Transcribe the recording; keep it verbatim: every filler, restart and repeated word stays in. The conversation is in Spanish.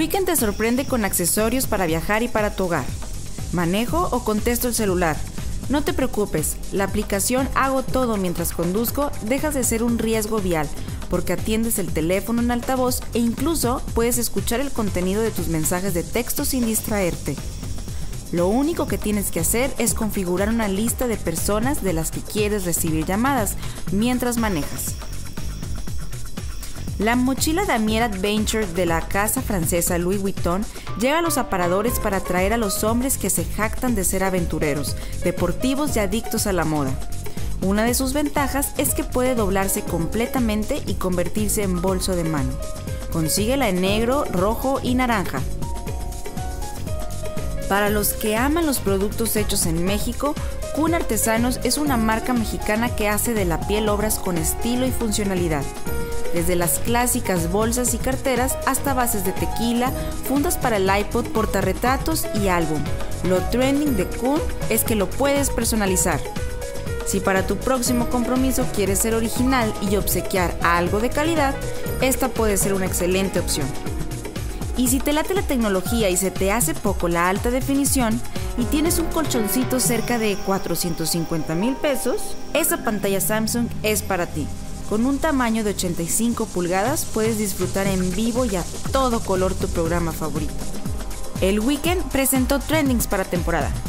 Weekend te sorprende con accesorios para viajar y para tu hogar. ¿Manejo o contesto el celular? No te preocupes, la aplicación Hago Todo mientras conduzco dejas de ser un riesgo vial porque atiendes el teléfono en altavoz e incluso puedes escuchar el contenido de tus mensajes de texto sin distraerte. Lo único que tienes que hacer es configurar una lista de personas de las que quieres recibir llamadas mientras manejas. La mochila Damier Adventure de la casa francesa Louis Vuitton llega a los aparadores para atraer a los hombres que se jactan de ser aventureros, deportivos y adictos a la moda. Una de sus ventajas es que puede doblarse completamente y convertirse en bolso de mano. Consíguela en negro, rojo y naranja. Para los que aman los productos hechos en México, Kun Artesanos es una marca mexicana que hace de la piel obras con estilo y funcionalidad. Desde las clásicas bolsas y carteras hasta bases de tequila, fundas para el iPod, portarretratos y álbum. Lo trending de Kun es que lo puedes personalizar. Si para tu próximo compromiso quieres ser original y obsequiar algo de calidad, esta puede ser una excelente opción. Y si te late la tecnología y se te hace poco la alta definición y tienes un colchoncito cerca de cuatrocientos cincuenta mil pesos, esa pantalla Samsung es para ti. Con un tamaño de ochenta y cinco pulgadas puedes disfrutar en vivo y a todo color tu programa favorito. El Weekend presentó Trendings para temporada.